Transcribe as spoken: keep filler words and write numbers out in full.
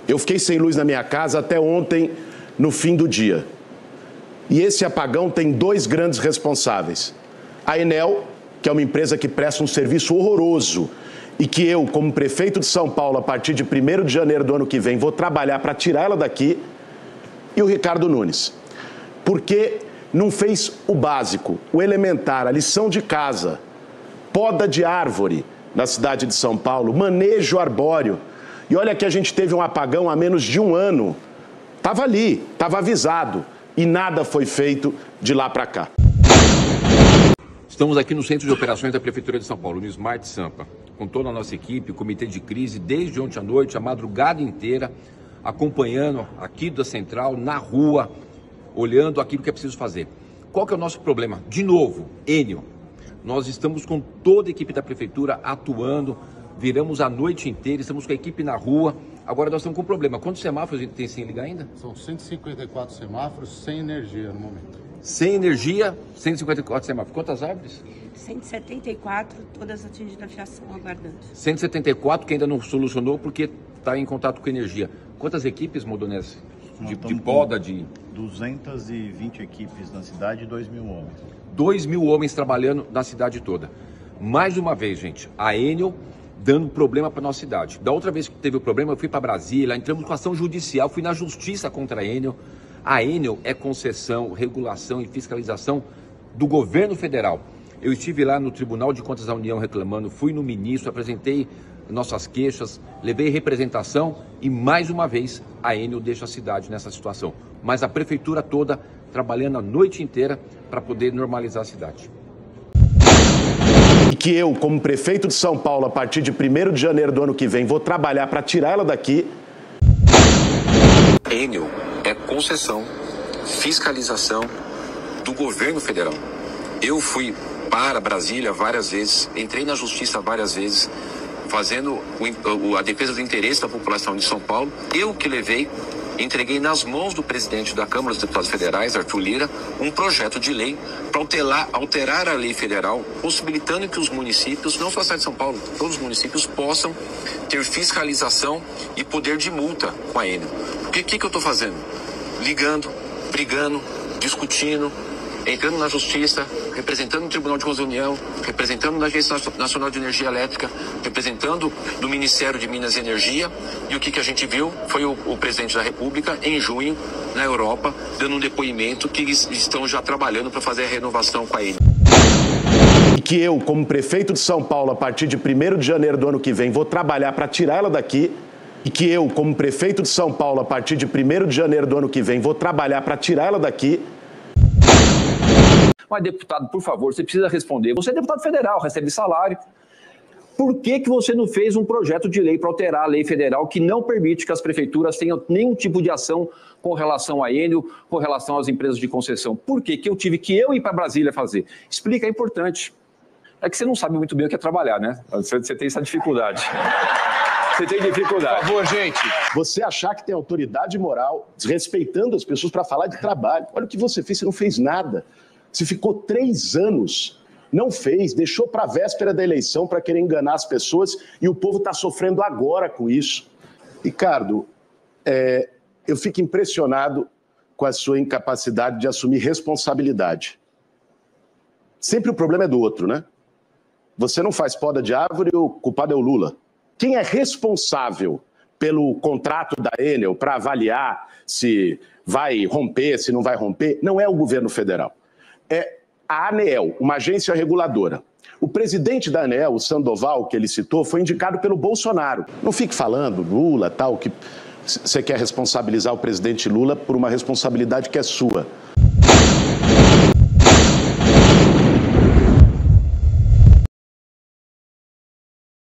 Eu fiquei sem luz na minha casa até ontem, no fim do dia. E esse apagão tem dois grandes responsáveis. A Enel, que é uma empresa que presta um serviço horroroso e que eu, como prefeito de São Paulo, a partir de primeiro de janeiro do ano que vem, vou trabalhar para tirar ela daqui, e o Ricardo Nunes. Porque não fez o básico, o elementar, a lição de casa, poda de árvore na cidade de São Paulo, manejo arbóreo. E olha que a gente teve um apagão há menos de um ano. Estava ali, estava avisado. E nada foi feito de lá para cá. Estamos aqui no Centro de Operações da Prefeitura de São Paulo, no Smart Sampa, com toda a nossa equipe, o comitê de crise, desde ontem à noite, a madrugada inteira, acompanhando aqui da Central, na rua, olhando aquilo que é preciso fazer. Qual que é o nosso problema? De novo, Enel. Nós estamos com toda a equipe da Prefeitura atuando, viramos a noite inteira, estamos com a equipe na rua. Agora nós estamos com um problema. Quantos semáforos a gente tem sem ligar ainda? São cento e cinquenta e quatro semáforos sem energia no momento. Sem energia, cento e cinquenta e quatro semáforos. Quantas árvores? cento e setenta e quatro, todas atingidas a fiação, aguardando. cento e setenta e quatro que ainda não solucionou porque está em contato com energia. Quantas equipes, Modonese? De, de poda, de... duzentas e vinte equipes na cidade e dois mil homens. dois mil homens trabalhando na cidade toda. Mais uma vez, gente, a Enel dando problema para nossa cidade. Da outra vez que teve o problema, eu fui para Brasília, entramos com ação judicial, fui na justiça contra a Enel. A Enel é concessão, regulação e fiscalização do governo federal. Eu estive lá no Tribunal de Contas da União reclamando, fui no ministro, apresentei nossas queixas, levei representação e mais uma vez a Enel deixa a cidade nessa situação. Mas a prefeitura toda trabalhando a noite inteira para poder normalizar a cidade. E que eu, como prefeito de São Paulo, a partir de primeiro de janeiro do ano que vem, vou trabalhar para tirar ela daqui. Enel é concessão, fiscalização do governo federal. Eu fui para Brasília várias vezes, entrei na justiça várias vezes, fazendo a defesa do interesse da população de São Paulo. Eu que levei, entreguei nas mãos do presidente da Câmara dos Deputados Federais, Arthur Lira, um projeto de lei para alterar, alterar a lei federal, possibilitando que os municípios, não só a cidade de São Paulo, todos os municípios possam ter fiscalização e poder de multa com a Enel. O que, que, que eu estou fazendo? Ligando, brigando, discutindo, entrando na justiça, representando o Tribunal de Contas da União, representando na Agência Nacional de Energia Elétrica, representando no Ministério de Minas e Energia. E o que, que a gente viu foi o, o presidente da República, em junho, na Europa, dando um depoimento que eles estão já trabalhando para fazer a renovação com a Enel. E que eu, como prefeito de São Paulo, a partir de primeiro de janeiro do ano que vem, vou trabalhar para tirar ela daqui. E que eu, como prefeito de São Paulo, a partir de primeiro de janeiro do ano que vem, vou trabalhar para tirar ela daqui. Mas, deputado, por favor, você precisa responder. Você é deputado federal, recebe salário. Por que que você não fez um projeto de lei para alterar a lei federal que não permite que as prefeituras tenham nenhum tipo de ação com relação à Enel, com relação às empresas de concessão? Por que que eu tive que eu ir para Brasília fazer? Explica, é importante. É que você não sabe muito bem o que é trabalhar, né? Você, você tem essa dificuldade. Você tem dificuldade. Por favor, gente. Você achar que tem autoridade moral, desrespeitando as pessoas para falar de trabalho. Olha o que você fez, você não fez nada. Você ficou três anos, não fez, deixou para a véspera da eleição para querer enganar as pessoas e o povo está sofrendo agora com isso. Ricardo, é, eu fico impressionado com a sua incapacidade de assumir responsabilidade. Sempre o problema é do outro, né? Você não faz poda de árvore, o culpado é o Lula. Quem é responsável pelo contrato da Enel para avaliar se vai romper, se não vai romper, não é o governo federal. É a ANEEL, uma agência reguladora. O presidente da ANEEL, o Sandoval, que ele citou, foi indicado pelo Bolsonaro. Não fique falando Lula, tal, que você quer responsabilizar o presidente Lula por uma responsabilidade que é sua.